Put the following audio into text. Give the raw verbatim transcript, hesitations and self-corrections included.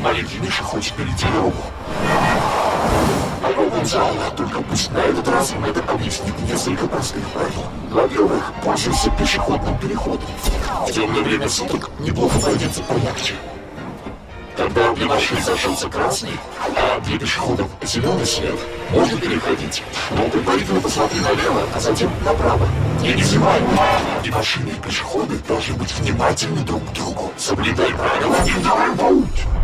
Маленький Миша хочет перейти дорогу. Попробуем заново, только пусть на этот раз им это объяснит несколько простых правил. Во-первых, пользуйся пешеходным переходом. В темное время суток неплохо пройдется поярче. Когда для машин зажжется красный, а для пешеходов зеленый свет, можно переходить. Но предварительно посмотри налево, а затем направо. И не зевай. И машины, и пешеходы должны быть внимательны друг к другу. Соблюдай правила и давай путь.